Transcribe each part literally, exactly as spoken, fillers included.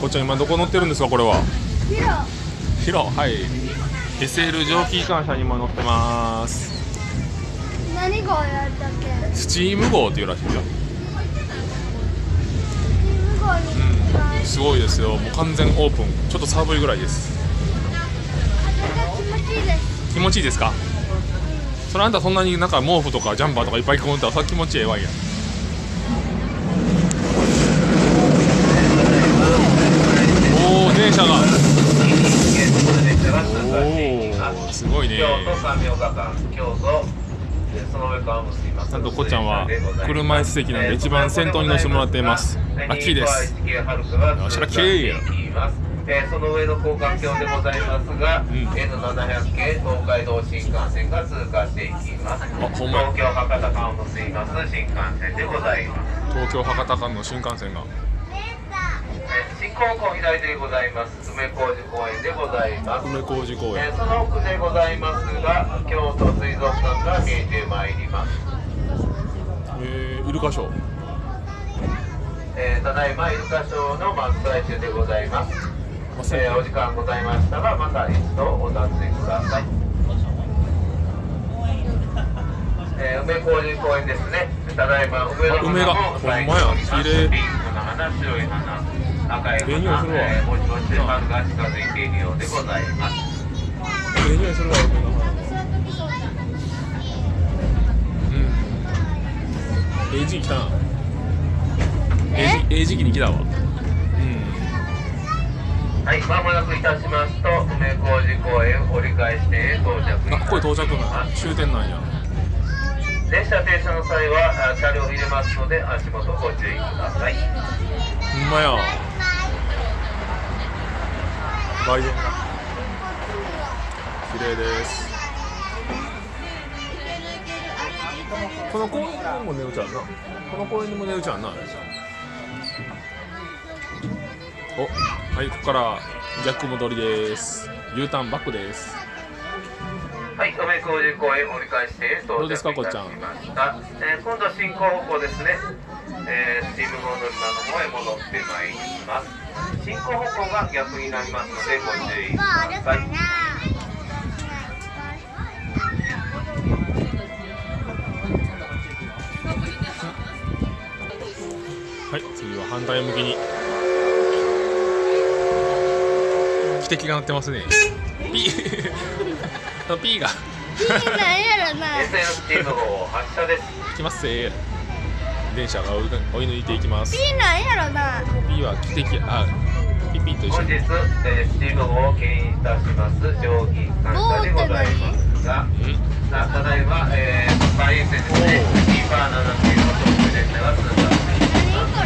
こっちゃん今どこ乗ってるんですかこれは。 ヒロ。 ヒロ、はい。エスエル 蒸気機関車に今乗ってます。 何号やったっけ？ スチーム号っていうらしいですよ。 スチーム号に乗ってます。 すごいですよ。もう完全オープン。ちょっと寒いぐらいです。 風が気持ちいいです。 気持ちいいですか？それあんたそんなになんか毛布とかジャンパーとかいっぱい着込んでたらさ気持ちええわいや。おお電車が。おおすごいね。なんとこっちゃんは車椅子席なんで一番先頭に乗せてもらっています。ラッキーです。よしラッキー。 えー、その上の高架橋でございますが、うん、エヌななひゃく 系東海道新幹線が通過していきます。東京博多間を結びます新幹線でございます。 東京博多間の新幹線が、 えー、新高校左手でございます梅小路公園でございます。 梅小路公園、 えー、その奥でございますが京都水族館が見えてまいります。 えー、イルカショー、 えー、ただいまイルカショーの真っ最中でございます。えー、お時間ございましたらまた一度お尋ねください。えー、梅小路公園ですね。ただいま梅の花も咲いております。ピンクの花、白い花、赤い花、えー、もちもち春が近づいているようでございます。 ええ匂いするわ梅の花。うん。ええ時期来たな。ええ時期に来たわ。 はい、まもなくいたしますと梅小路公園折り返し点へ到着いたします。 あ、これ到着な終点なんや。 列車停車の際は車両入れますので足元ご注意ください。 ほんまや。外苑が綺麗です。この公園にも寝るちゃうな。この公園にも寝るちゃうな。お、はい、ここからジャック戻りです。U ターンバックです。 はい、梅小路公園折り返して到着いたしました。えー、今度進行方向ですね。えー、スチーム号乗り場の方へ戻ってまいります。進行方向が逆になりますのでご注意ください。 はい、次は反対向きに。汽笛が鳴ってますね。ピーピーがピーなんやろな。 エスエル スチーム号発車です。 来ますせー。電車が追い追い抜いていきます。 ピーなんやろな。 ピーは汽笛、あ、ピピと一緒に。 本日、えー、スチーム号を牽引いたします蒸気機関車でございますが、さあただいま、えー、バイエン線ですね。キーパーなな系の特急列車が通過していきます。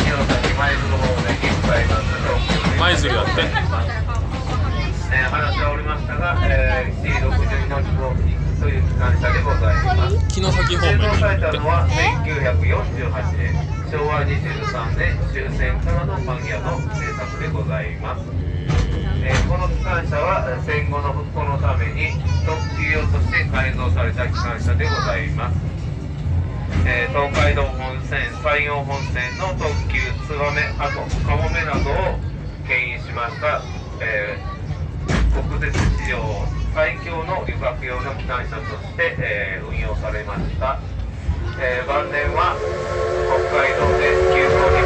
広崎舞鶴方面に向かいます特急舞鶴やって。 えー、話がおりましたが、えー、シーろくじゅうに の飛行機という機関車でございます。 城崎方面に製造されたのは行ってせんきゅうひゃくよんじゅうはちねん、しょうわにじゅうさんねん終戦からのパン屋の製作でございます。えー、この機関車は戦後の復興のために特急用として改造された機関車でございます。えー、東海道本線、山陽本線の特急つばめ、あとかもめなどを牽引しました、えー国鉄史上最強の旅客用の機関車として、えー、運用されました。えー、晩年は北海道で急行に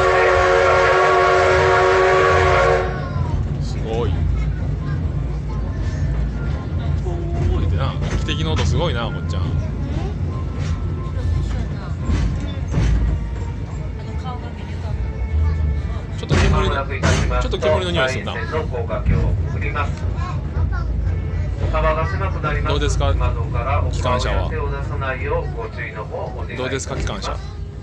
すごい。おーってな、汽笛の音すごいな、こっちゃん。ちょっと煙の、ちょっと煙の匂いするな。どうですか、機関車は。どうですか、機関車。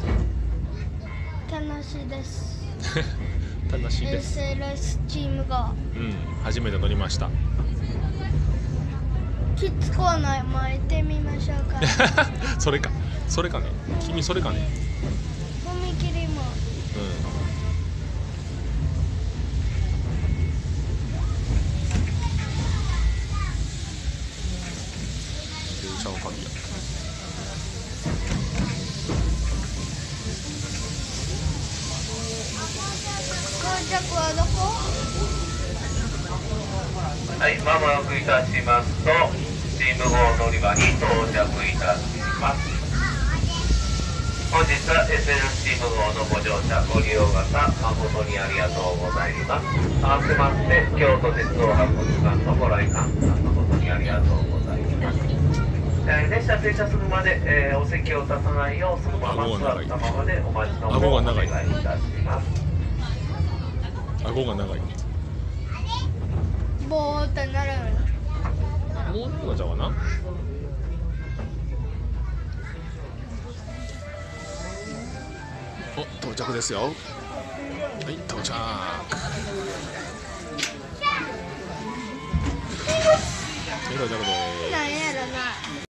楽しいです。 楽しいです。 エスエル スチーム号。 うん、初めて乗りました。 キッズコーナーも行ってみましょうか。 それか、それかね。君それかね。 踏切も。 うん。電車の鍵や。 こ着はどこ？ はい、まもなくいたしますと、チーム号乗り場に到着いたします。本日は エスエル チーム号のご乗車ご利用方誠にありがとうございます。合わせまして京都鉄道博物館のご来館誠にありがとうございます。えー、列車停車するまで、えー、お席を立たないようそのまま座ったままでお待ちの方をお願いいたします。 顎が長い。 ぼーっとなるもうのちゃうかな。お、到着ですよ。はい、到着。はい、到着です。 なんやろな。